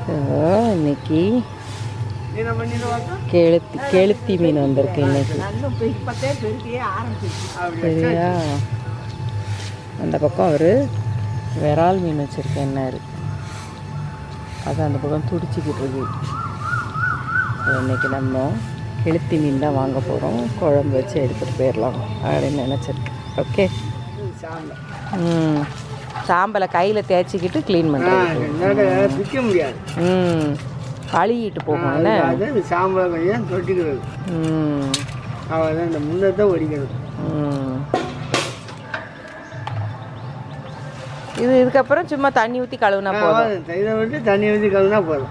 இன்னைக்கு கெளுத்தி மீன் வந்திருக்கு இன்னைக்கு. சரியா, அந்த பக்கம் அவர் விரால் மீன் வச்சுருக்கேன் என்னாரு, அது அந்த பக்கம் துடிச்சிக்கிட்டு இருக்கு. இன்னைக்கு நம்ம கெளுத்தி மீன் தான் வாங்க போகிறோம், குழம்பு வச்சு எடுத்துகிட்டு போயிடலாம் அப்படின்னு நினச்சிருக்கேன். ஓகே. சாம்பலை கையில் தேய்ச்சிக்கிட்டு க்ளீன் பண்ணுறேன். பிக்க முடியாது. கழுவிட்டு போகும். என்ன சாம்பலை கொஞ்சம் தொட்டிக்கிறது. அவ்வளோதான், இந்த முன்னத்தை ஒடிக்கிறது. இதுக்கப்புறம் சும்மா தண்ணி ஊற்றி கழுவுனா போதும். இதை விட்டு தண்ணி ஊற்றி கழுவுனா போதும்.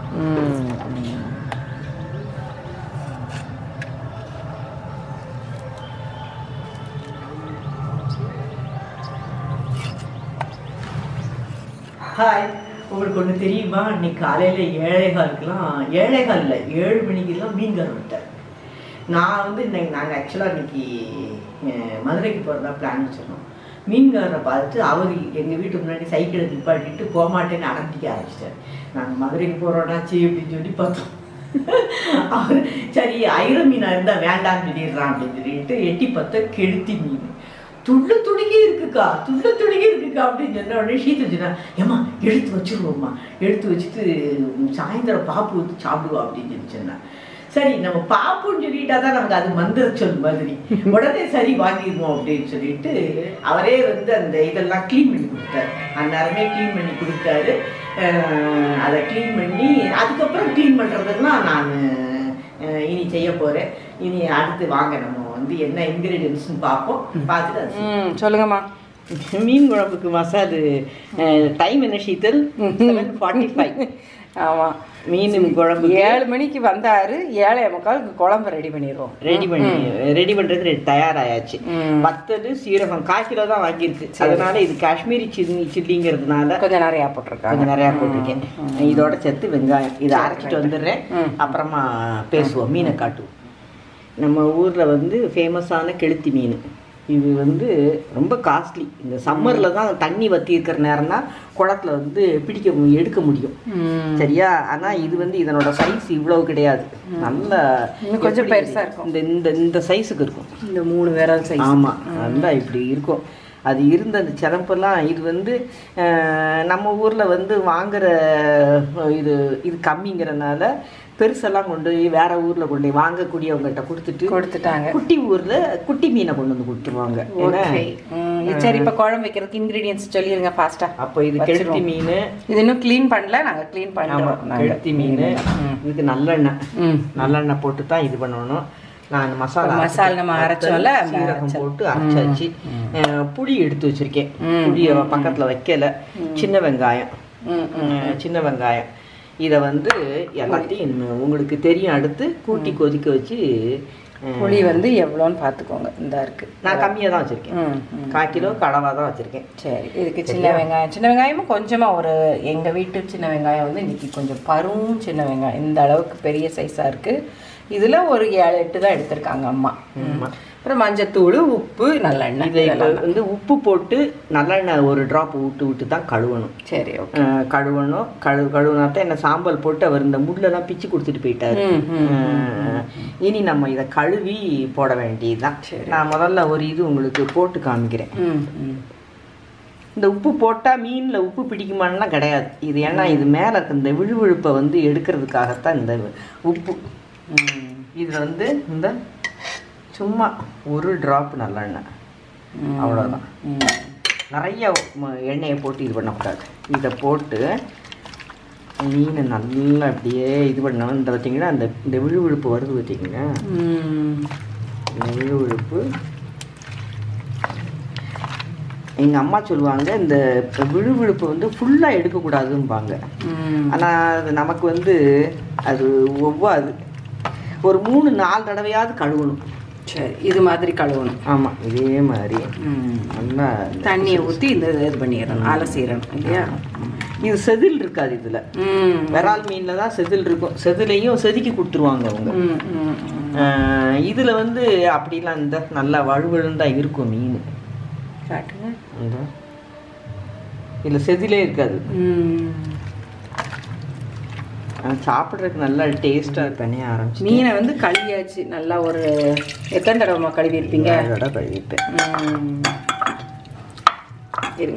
ஹாய், உங்களுக்கு ஒன்று தெரியுமா? இன்னைக்கு காலையில் 7:15 இல்லை 7 மணிக்கெல்லாம் மீன்கார் விட்டார். நான் வந்து நாங்கள் ஆக்சுவலாக இன்னைக்கு மதுரைக்கு போகிறதா பிளான் வச்சிருந்தோம். மீன்காரரை பார்த்துட்டு அவர் எங்கள் வீட்டு முன்னாடி சைக்கிளை நிப்பாட்டிட்டு போகமாட்டேன்னு அடம்பிக்க ஆரம்பிச்சிட்டார். நாங்கள் மதுரைக்கு போகிறோன்னாச்சு அப்படின்னு சொல்லி பார்த்தோம். அவர் சரி ஐர மீனாக இருந்தால் வேண்டாம்னு சொல்லிடுறான் அப்படின்னு சொல்லிட்டு எட்டி பார்த்தா கெளுத்தி மீன். துடுக்கி இருக்குக்கா அப்படின்னு சொன்ன உடனே ஷீத்து வச்சுனா, ஏம்மா எடுத்து வச்சுருவோம்மா, எடுத்து வச்சுட்டு சாயந்தரம் பாப்பு ஊற்றி சாப்பிடுவோம் அப்படின்னு சொல்லி சொன்னான். சரி, நம்ம பாப்புன்னு சொல்லிட்டா தான் நமக்கு அது மந்திர சொல் மாதிரி, உடனே சரி வாங்கிடுவோம் அப்படின்னு சொல்லிட்டு அவரே வந்து அந்த இதெல்லாம் க்ளீன் பண்ணி கொடுத்தாரு. அந்நேரமே க்ளீன் பண்ணி கொடுத்தாரு. அதை க்ளீன் பண்ணி அதுக்கப்புறம் க்ளீன் பண்ணுறதுலாம் நான் இனி செய்ய போகிறேன். இனி அடுத்து வாங்க நம்ம வந்து என்ன இன்க்ரீடியன்ட்ஸ்னு பார்ப்போம். பார்த்துட்டு சொல்லுங்கம்மா. மீன் குழம்புக்கு மசாலு டைம் என்ன ஷீத்தல்? 7:45. ஆமாம், மீன் குழம்பு 7 மணிக்கு வந்தார். 7:45 குழம்பு ரெடி பண்ணிடுவோம். ரெடி பண்ணுறது தயாராகியாச்சு. வத்தல் சீரகம் 1/4 கிலோ தான் வாங்கியிருக்கு. அதனால இது காஷ்மீரி சில்லிங்கிறதுனால கொஞ்சம் நிறையா போட்டிருக்கேன். இதோட சேர்த்து வெங்காயம் இதை அரைச்சிட்டு வந்துடுறேன். அப்புறமா பேசுவோம். மீனை காட்டுவோம். நம்ம ஊரில் வந்து ஃபேமஸான கெளுத்தி மீன். இது வந்து ரொம்ப காஸ்ட்லி. இந்த சம்மரில் தான் தண்ணி வற்றி இருக்கிற நேரம்னா குளத்துல வந்து எடுக்க முடியும். சரியா? ஆனால் இது வந்து இதனோட சைஸ் இவ்வளவு கிடையாது. நல்ல கொஞ்சம் பெருசாக இருக்கும். இந்த சைஸுக்கு இருக்கும். இந்த 3 விரல் சைஸ். ஆமாம், நல்லா இப்படி இருக்கும். அது இருந்த அந்த சிறப்பெல்லாம் இது வந்து நம்ம ஊரில் வந்து வாங்குற இது கம்மிங்கிறனால பெருசெல்லாம் கொண்டு போய் வேற ஊரில் கொண்டு போய் வாங்கக்கூடியவங்ககிட்ட கொடுத்துட்டாங்க. குட்டி ஊரில் குட்டி மீனை கொண்டு வந்து கொடுத்துருவாங்க. சரி, இப்போ குழம்பு வைக்கிறதுக்கு இன்க்ரீடியன்ஸ் சொல்லிடுங்க ஃபாஸ்ட்டாக. அப்போ இது கெளுத்தி மீன். இது இன்னும் க்ளீன் பண்ணல, நாங்கள் க்ளீன் பண்ணுறோம். கெளுத்தி மீன். இதுக்கு நல்லெண்ணெய் போட்டு தான் இது பண்ணணும். நான் மசாலா நம்ம அரைச்சோம்ல, சீரகம் போட்டு அரைச்சாச்சு. புளி எடுத்து வச்சிருக்கேன். புளியை பக்கத்தில் வைக்கல. சின்ன வெங்காயம் இதை வந்து எல்லாத்தையும் உங்களுக்கு தெரியும். அடுத்து கூட்டி கொதிக்க வச்சு புளி வந்து எவ்வளோன்னு பார்த்துக்கோங்க. இந்த இருக்குது, நான் கம்மியாக தான் வச்சுருக்கேன். 1/4 கிலோ கடவாக தான் வச்சுருக்கேன். சரி, இதுக்கு சின்ன வெங்காயமும் கொஞ்சமாக ஒரு எங்கள் வீட்டு சின்ன வெங்காயம் வந்து இன்றைக்கி கொஞ்சம் சின்ன வெங்காயம் இந்த அளவுக்கு பெரிய சைஸாக இருக்குது. இதில் ஒரு 7-8 தான் எடுத்திருக்காங்க அம்மா. அப்புறம் மஞ்சத்தூள், உப்பு, நல்லெண்ணெய். இதை வந்து உப்பு போட்டு நல்லெண்ணெய் ஒரு ட்ராப் விட்டு தான் கழுவணும். சரி, கழுவணும். கழுவுனா தான் என்ன சாம்பல் போட்டு அவர் இந்த முள்ளெல்லாம் பிச்சு கொடுத்துட்டு போயிட்டாரு. இனி நம்ம இதை கழுவி போட வேண்டியதுதான். நான் முதல்ல ஒரு இது உங்களுக்கு போட்டு காமிக்கிறேன். இந்த உப்பு போட்டால் மீனில் உப்பு பிடிக்குமான்லாம் கிடையாது. இது ஏன்னா இது மேலே இருக்க இந்த விழுவிழுப்பை வந்து எடுக்கிறதுக்காகத்தான் இந்த உப்பு. இதில் வந்து இந்த சும்மா ஒரு ட்ராப் நல்லெண்ணெய், அவ்வளோதான். நிறைய எண்ணெயை போட்டு இது பண்ணக்கூடாது. இதை போட்டு மீனை நல்லா அப்படியே இது பண்ணணும். இந்த பார்த்தீங்கன்னா இந்த விழுவிழுப்பு வருது பார்த்தீங்கன்னா, இந்த விழுவிழுப்பு எங்கள் அம்மா சொல்லுவாங்க, இந்த விழுவிழுப்பு வந்து ஃபுல்லாக எடுக்கக்கூடாதும்பாங்க. ஆனால் அது நமக்கு வந்து அது ஒவ்வாது. ஒரு 3-4 தடவையாவது கழுவணும். சரி, இது மாதிரி கழுவணும். ஆமாம், இதே மாதிரி நல்லா தண்ணியை ஊற்றி இந்த இது பண்ணிடணும், அலசிடணும் இல்லையா? இது செதில் இருக்காது. இதில் விரால் மீனில் தான் செதில் இருக்கும். செதிலையும் செதுக்கி கொடுத்துருவாங்க அவங்க. இதில் வந்து அப்படிலாம் இந்த நல்லா வழுவழுந்தான் இருக்கும் மீன். காட்டுங்க. இதில் செதிலே இருக்காது. சாப்பிட்றதுக்கு நல்லா டேஸ்ட்டாக பண்ணி ஆரம்பிச்சு. மீனை வந்து கழுவியாச்சு நல்லா. ஒரு எத்தனை தடவை கழுவி இருப்பீங்க? கழுவிப்பேன். இருங்க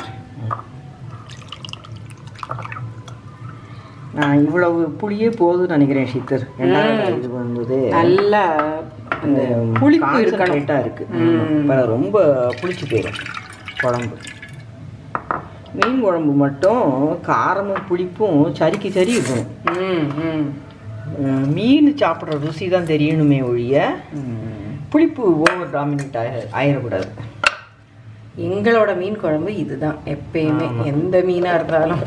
நான் இவ்வளவு புளியே போதும்னு நினைக்கிறேன் சித்தர். இது பண்ணும்போது நல்லா அந்த புளிப்பு இருக்கணும். இருக்குது. ரொம்ப புளிச்சு போயிடும் குழம்பு. மீன் குழம்பு மட்டும் காரமும் புளிப்பும் சரிக்கு சரி இருக்கணும். மீன் சாப்பிட்ற ருசி தான் தெரியணுமே ஒழிய புளிப்பு ஓவர் டாமினேட் ஆயிடக்கூடாது. எங்களோட மீன் குழம்பு இதுதான் எப்பயுமே, எந்த மீனாக இருந்தாலும்.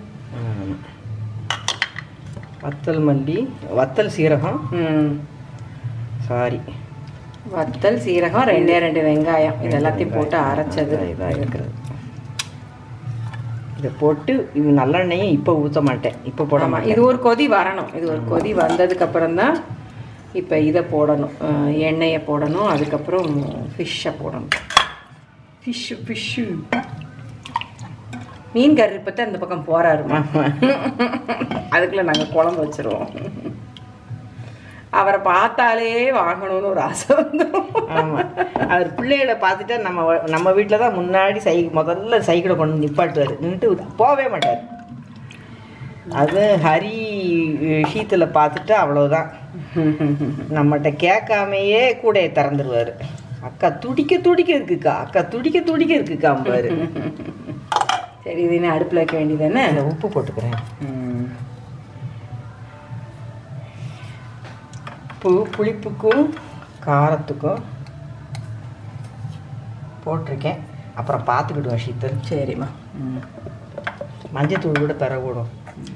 வத்தல் மல்லி, வத்தல் சீரகம், வத்தல் சீரகம், 2 வெங்காயம், இது எல்லாத்தையும் போட்டு அரைச்சது இதாக இருக்கிறது. இதை போட்டு இது நல்லெண்ணெயும் இப்போ ஊற்ற மாட்டேன், இப்போ போட மாட்டேன். இது ஒரு கொதி வரணும். இது ஒரு கொதி வந்ததுக்கப்புறம் தான் இப்போ இதை போடணும், எண்ணெயை போடணும். அதுக்கப்புறம் ஃபிஷ்ஷை போடணும். ஃபிஷ்ஷு மீன் கறி பற்றி அந்த பக்கம் போறாருமா. அதுக்குள்ள நாங்கள் குழம்பு வச்சிருவோம். அவரை பார்த்தாலே வாங்கணும்னு ஒரு ஆசை வந்துடும். ஆமாம், அவர் பிள்ளைகளை பார்த்துட்டா நம்ம வீட்டில் தான் முன்னாடி முதல்ல சைக்கிளை கொண்டு நிப்பாட்டுவார். நின்றுட்டு போகவே மாட்டார். அது ஹரி ஷீத்தில் பார்த்துட்டு அவ்வளோதான், நம்மகிட்ட கேட்காமையே கூடையை திறந்துருவார். அக்கா துடிக்க இருக்குக்கா, அக்கா துடிக்க இருக்குக்காம்பாரு. சரி, இது என்ன அடுப்பில் வைக்க வேண்டியதானே? உப்பு போட்டுக்கிறேன். புளிப்புக்கும் காரத்துக்கும் போட்டிருக்கேன். அப்புறம் பார்த்துக்கிடுவேன் ஷீத்தல். சரிம்மா. மஞ்சத்தூள் கூட தரக்கூடும்.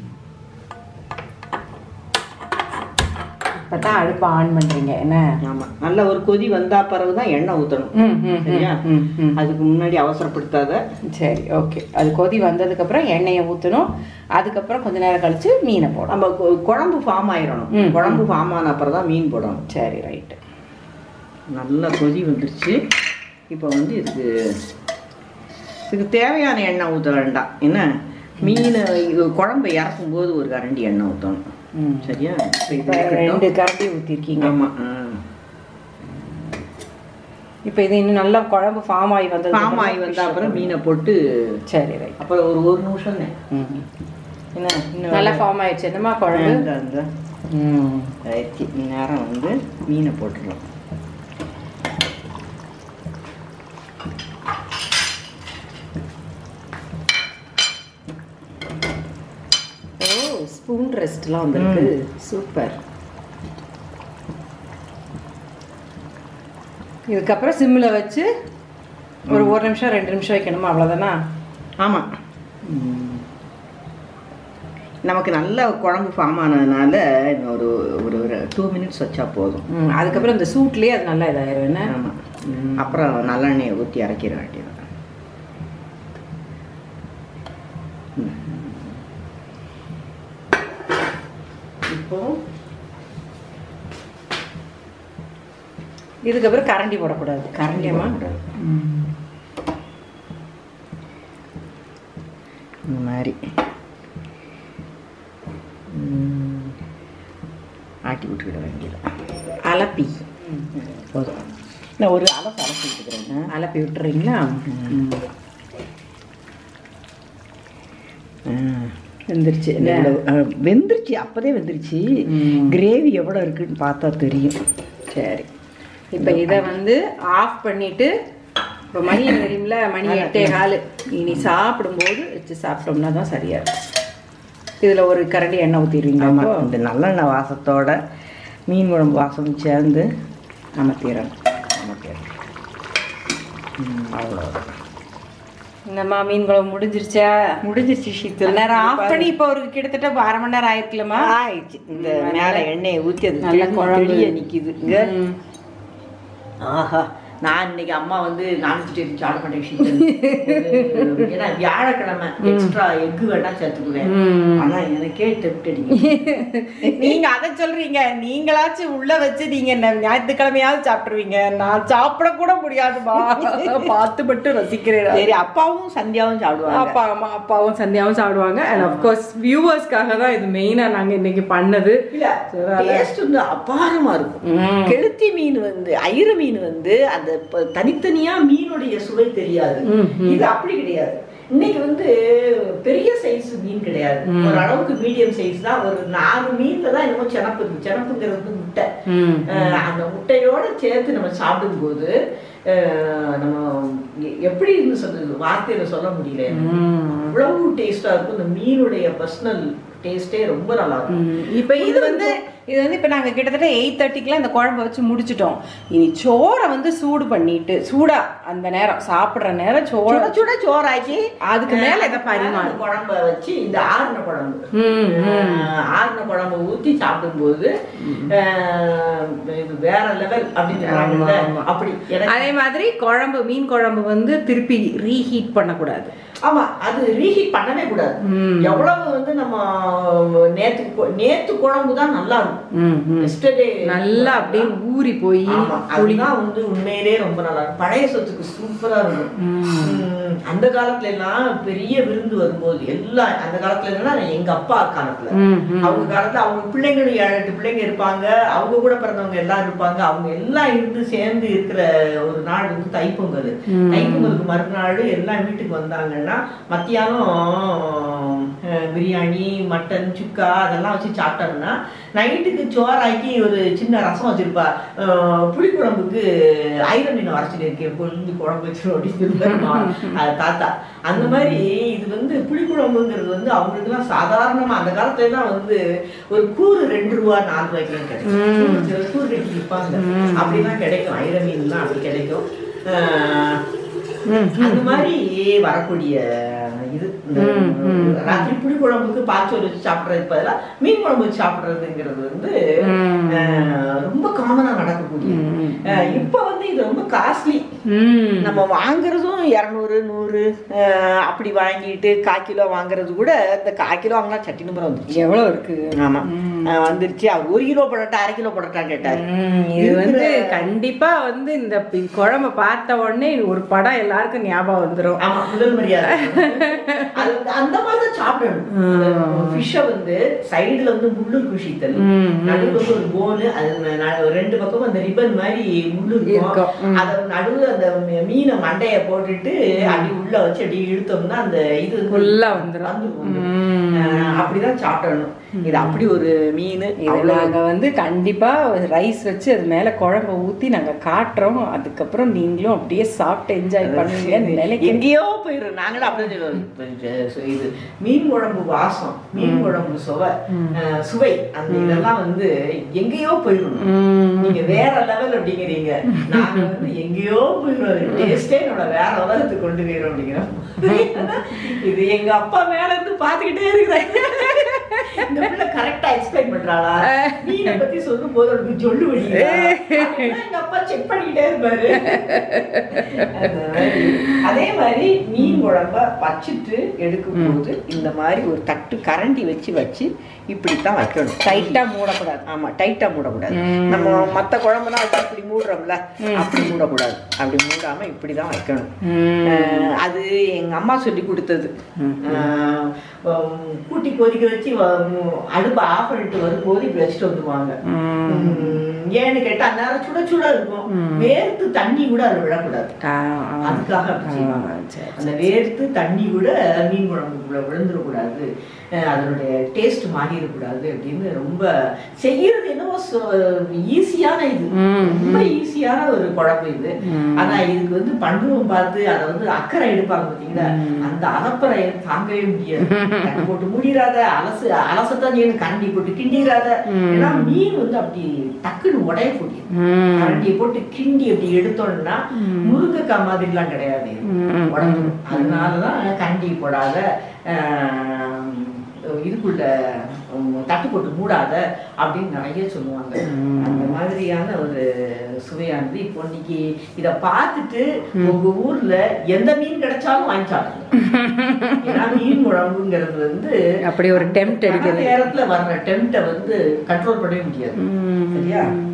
இப்போ தான் அடுப்பை ஆன் பண்ணுறீங்க என்ன? ஆமாம், நல்ல ஒரு கொதி வந்தால் பிறகு தான் எண்ணெய் ஊற்றணும். சரியா? அதுக்கு முன்னாடி அவசரப்படுத்தாத. சரி, ஓகே. அது கொதி வந்ததுக்கப்புறம் எண்ணெயை ஊற்றணும். அதுக்கப்புறம் கொஞ்ச நேரம் கழித்து மீனை போடணும். நம்ம குழம்பு ஃபார்ம் ஆயிடணும். குழம்பு ஃபார்ம் ஆன அப்புறம் தான் மீன் போடணும். சரி, ரைட்டு. நல்லா கொதி வந்துருச்சு. இப்போ வந்து இதுக்கு தேவையான எண்ணெய் ஊற்ற வேண்டாம். என்ன, மீன் குழம்பை இறக்கும் போது ஒரு கரண்டி எண்ணெய் ஊற்றணும். சரியா? 2 கரண்டி ஊற்றிருக்கீங்க. ஆமாம். இப்போ இது இன்னும் நல்லா குழம்பு ஃபார்ம் ஆகி வந்த அப்புறம் மீனை போட்டு. சரி, ரைட். அப்புறம் ஒரு நிமிஷம் என்ன நல்லா ஃபார்ம் ஆயிடுச்சு என்னம்மா குழம்பு? அந்த நேரம் வந்து மீனை போட்டுடலாம். ஸ்பூன் ரெஸ்ட்லாம் வந்துருக்கு. சூப்பர். இதுக்கப்புறம் சிம்மில் வச்சு ஒரு 1 நிமிஷம் 2 நிமிஷம் வைக்கணுமா? அவ்வளோதானா? ஆமாம். நமக்கு நல்ல குழம்பு ஃபார்ம் ஆனதுனால ஒரு 2 மினிட்ஸ் வச்சா போதும். அதுக்கப்புறம் இந்த சூட்லேயே அது நல்லா இதாயிரும் என்ன? ஆமாம். அப்புறம் நல்லெண்ணெயை ஊற்றி இறக்கிற வேண்டியது. இப்போ இதுக்கப்புறம் கரண்டி போடக்கூடாது. கரண்டியமா இந்த மாதிரி ஆட்டி விட்டுக்கிட வேண்டியது. அலப்பி போதும். நான் ஒரு அலப்பி விட்டுக்கிறேன். அலப்பி விட்டுறீங்களா? வெந்துருச்சு. வெந்துருச்சு, அப்போதே வெந்துருச்சு. கிரேவி எவ்வளோ இருக்குன்னு பார்த்தா தெரியும். சரி, இப்போ இதை வந்து ஆஃப் பண்ணிவிட்டு, இப்போ மணி தெரியுமில்ல, மணி 8:15. இனி சாப்பிடும்போது வச்சு சாப்பிட்டோம்னா தான் சரியாக இருக்கும். இதில் ஒரு கரண்டி எண்ணெய் ஊற்றிடுவீங்க. ஆமாம், இந்த நல்லெண்ணெய் வாசத்தோட மீன் குழம்பு வாசம் சேர்ந்து அமர்த்திடுறோம். அவ்வளோதான். என்னம்மா மீன் குழம்பு முடிஞ்சிருச்சா? முடிஞ்சிருச்சு ஷீத்தல். நேரம் ஆஃப் பண்ணி இப்போ ஒரு கிட்டத்தட்ட 1/2 மணி நேரம் ஆயிருக்கலாமா? ஆயிடுச்சு. இந்த மேலே எண்ணெயை ஊற்றி அது நல்ல குழம்பு நிற்கிது. ஆஹா, நான் இன்னைக்கு அம்மா வந்து நான்வெஜிடேரியன் சாப்பிட மாட்டேன், ஏன்னா வியாழக்கிழமை எக்ஸ்ட்ரா எக்கு வேணா சேர்த்துக்குவேன். ஆனா எனக்கே டெம்ப்ட் அடிக்கும். நீங்க அதை சொல்றீங்க, நீங்களாச்சும் உள்ள வச்சு நீங்க ஞாயிற்றுக்கிழமையாவது சாப்பிட்டுருவீங்க, நான் சாப்பிட கூட முடியாதுமா. பார்த்து மட்டும் ரசிக்கிறேன். சரி, அப்பாவும் சந்தியாவும் சாப்பிடுவாங்க. அப்பா அம்மா அப்பாவும் சந்தியாவும் சாப்பிடுவாங்க. அண்ட் அஃப்கோர்ஸ் வியூவர்ஸ்க்காக தான் இது மெயினா நாங்க இன்னைக்கு பண்ணது. இல்ல டேஸ்ட் வந்து அபாரமா இருக்கும். கெளுத்தி மீன் வந்து ஐர மீன் வந்து அந்த தனித்தனியா மீனுடைய சுவை தெரியாது. இது அப்படி கிடையாது. இன்னைக்கு வந்து பெரிய சைஸ் மீன் கிடையாது, ஒரு அளவுக்கு மீடியம் சைஸ் தான். ஒரு 4 மீன்ல தான் என்னமோ செனப்பு இருக்கு. செனப்புங்கிறது வந்து முட்டை. அந்த முட்டையோட சேர்த்து நம்ம சாப்பிடும் போது நம்ம எப்படி சொல்றது, வார்த்தையில சொல்ல முடியல, அவ்வளவு டேஸ்டா இருக்கும். இந்த மீனுடைய பர்சனல் டேஸ்டே ரொம்ப நல்லா இருக்கும். இப்போ இது வந்து இப்போ நாங்கள் கிட்டத்தட்ட 8:30க்குலாம் இந்த குழம்பு வச்சு முடிச்சிட்டோம். இனி சோறை வந்து சூடு பண்ணிட்டு சூடா அந்த நேரம் சாப்பிட்ற நேரம் சுட சோறாக்கி அதுக்கு மேலே இதை பரிமாறு குழம்ப வச்சு இந்த ஆறுன குழம்பு ஊற்றி சாப்பிடும்போது இது வேற லெவல் அப்படின்னு. அப்படி அதே மாதிரி குழம்பு மீன் குழம்பு வந்து திருப்பி ரீஹீட் பண்ணக்கூடாது. ஆமா, அது ரீஹீட் பண்ணவே கூடாது. எவ்வளவு வந்து நம்ம நேத்து குழம்பு தான் நல்லா இருக்கும். நல்லா அப்படியே ஊறி போய் அதுதான் வந்து உண்மையிலே ரொம்ப நல்லா இருக்கும். பழைய சொத்துக்கு சூப்பரா இருக்கும். அந்த காலத்துல எல்லாம் பெரிய விருந்து வரும்போது எல்லாம், அந்த காலத்துல என்னன்னா எங்க அப்பா காலத்துல, அவங்க காலத்துல அவங்க பிள்ளைங்களும் 7-8 பிள்ளைங்க இருப்பாங்க, அவங்க கூட பிறந்தவங்க எல்லாம் இருப்பாங்க. அவங்க எல்லாம் இருந்து சேர்ந்து இருக்கிற ஒரு நாள் வந்து தைப்பொங்கல். தைப்பொங்கலுக்கு மறுநாள் எல்லாம் வீட்டுக்கு வந்தாங்கன்னா மத்தியானம் பிரியாணி, மட்டன், சுக்கா அதெல்லாம் வச்சு சாப்பிட்டோம்னா நைட்டுக்கு சோறாக்கி ஒரு சின்ன ரசம் வச்சிருப்பா. புளிக்குழம்புக்கு ஐர மீன் வரைச்சிட்டு இருக்கேன், பொழுது குழம்பு வச்சிரும் அப்படின்னு தாத்தா. அந்த மாதிரி இது வந்து புளிக்குழம்புங்கிறது வந்து அவங்களுக்கு எல்லாம் சாதாரணமா அந்த காலத்துல தான் வந்து ஒரு கூறு 2 ரூபா 4 ரூபாய்க்கு கிடைக்கும். கூறு கட்டி விற்பாங்க, அப்படிலாம் கிடைக்கும். ஐர மீன்லாம் அப்படி கிடைக்கும். அந்த மாதிரி வரக்கூடிய இது ராத்திரி புளி குழம்புக்கு பாச்சோறு வச்சு சாப்பிட்றதுக்கு பதிலாக மீன் குழம்பு வச்சு சாப்பிட்றதுங்கிறது வந்து ரொம்ப காமனா நடக்கக்கூடிய. இப்ப வந்து இது ரொம்ப காஸ்ட்லி. நம்ம வாங்குறதும் 200 100 அப்படி வாங்கிட்டு 1/4 கிலோ வாங்குறது கூட, இந்த 1/4 கிலோ வாங்கினா சட்டி நம்பர் வந்துருச்சு. எவ்வளவு இருக்கு? ஆமா வந்துருச்சு. அவர் 1 கிலோ போடட்டா 1/2 கிலோ போடட்டா கேட்டாரு. இது வந்து கண்டிப்பா வந்து இந்த குழம்பு பார்த்த உடனே ஒரு படம் எல்லாருக்கும் ஞாபகம் வந்துடும். ஆமா, முதல் மரியாதை. அந்த மாதிரிதான் சாப்பிடணும். ஃபிஷ்ஷை வந்து சைடுல வந்து முள்ளு குஷித்தல், நடுவுல ஒரு போனு, அது 2 பக்கமும் அந்த ரிப்பன் மாதிரி முள்ளு இருக்கும். அத நடுவுல அந்த மீனை மண்டைய போட்டுட்டு அப்படி உள்ள வச்சு அப்படி இழுத்தோம்னா அந்த இது ஃபுல்லா வந்துடும். அப்படிதான் சாப்பிடணும். இது அப்படி ஒரு மீன். நாங்க வந்து கண்டிப்பா ரைஸ் வச்சு அது மேல குழம்பு ஊத்தி நாங்க காட்டுறோம். அதுக்கப்புறம் நீங்களும் அப்படியே சாப்பிட்டு என்ஜாய் பண்ணுவீங்க. எங்கேயோ போயிடும். நாங்களும் அப்படியே சொல்லுவோம், இது மீன் குழம்பு வாசம், மீன் குழம்பு சுவை, அந்த இதெல்லாம் வந்து எங்கேயோ போயிடணும். நீங்க வேற லெவல் அப்படிங்கிறீங்க, நாங்க வந்து எங்கேயோ போயிடுவோம். டேஸ்டே நம்மள வேற உலகத்துக்கு கொண்டு போயிடும் அப்படிங்கிறோம். இது எங்க அப்பா மேல இருந்து பாத்துக்கிட்டே இருக்கிறாங்க. இந்த பிள்ளை கரெக்டா எக்ஸ்பிளைன் பண்றாளா, மீனை பத்தி சொல்லும் போது அவருக்கு சொல்லு வழி எங்க அப்பா செக் பண்ணிக்கிட்டே இருப்பாரு. அதே மாதிரி மீன் குழம்ப வச்சுட்டு எடுக்கும் போது இந்த மாதிரி ஒரு தட்டு கரண்டி வச்சு இப்படித்தான் வைக்கணும். டைட்டா மூடக்கூடாது. ஆமா, டைட்டா மூடக்கூடாது. நம்ம மத்த குழம்புனா வச்சு இப்படி மூடுறோம்ல, அப்படி மூடக்கூடாது. அப்படி மூடாம இப்படிதான் வைக்கணும். அது எங்க அம்மா சொல்லி கொடுத்தது. கூட்டி கொதிக்க வச்சு அடுப்பை ஆஃப் பண்ணிட்டு வரும்போது இப்படி வச்சுட்டு வந்துருவாங்க. ஏன்னு கேட்டா அந்த நேரம் சுட இருக்கும், வேர்த்து தண்ணி கூட அதுல விழக்கூடாது. அதுக்காக அந்த வேர்த்து தண்ணி கூட மீன் குழம்புக்குள்ள விழுந்துடக்கூடாது, அதனுடைய டேஸ்ட் மாறிடக்கூடாது அப்படின்னு ரொம்ப செய்யறது என்னவோ ஈஸியான, இது ரொம்ப ஈஸியான ஒரு குழம்பு இது. ஆனா இதுக்கு வந்து பண்பும் பார்த்து அதை வந்து அக்கறை எடுப்பாங்க பார்த்தீங்களா, அந்த அலப்பறை தாங்கவே முடியாது. கண்ணி போட்டு மூடிடாத, அலசத்தான் செய்யணும், கரண்டி போட்டு கிண்டிடாத. ஏன்னா மீன் வந்து அப்படி டக்குன்னு உடைய போடியும். கரண்டியை போட்டு கிண்டி அப்படி எடுத்தோம்னா முருங்கைக்காய் மாதிரிலாம் கிடையாது, உடஞ்சிடும். அதனாலதான் கரண்டி போடாத இதுக்குள்ள தட்டு போட்டு மூடாத அப்படின்னு நிறைய சொல்லுவாங்க. அந்த மாதிரியான ஒரு சுவையானது. இப்போ இன்னைக்கு இதை பார்த்துட்டு உங்க ஊர்ல எந்த மீன் கிடைச்சாலும் வாங்கி சாப்பிடுங்க. ஏன்னா மீன் குழம்புங்கிறது வந்து அப்படி ஒரு டெம்ட் அடிக்கிறது, நேரத்துல வர்ற டெம்ட்டை வந்து கண்ட்ரோல் பண்ணவே முடியாது. சரியா?